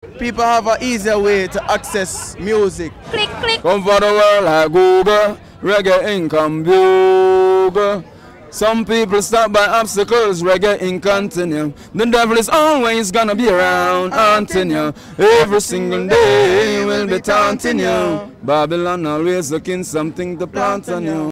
People have an easier way to access music. Click, click. Come for the world like Google, reggae income bugle. Some people stop by obstacles, reggae in continue. The devil is always gonna be around, haunting you. Every single day will be taunting you. Babylon always looking something to plant on you.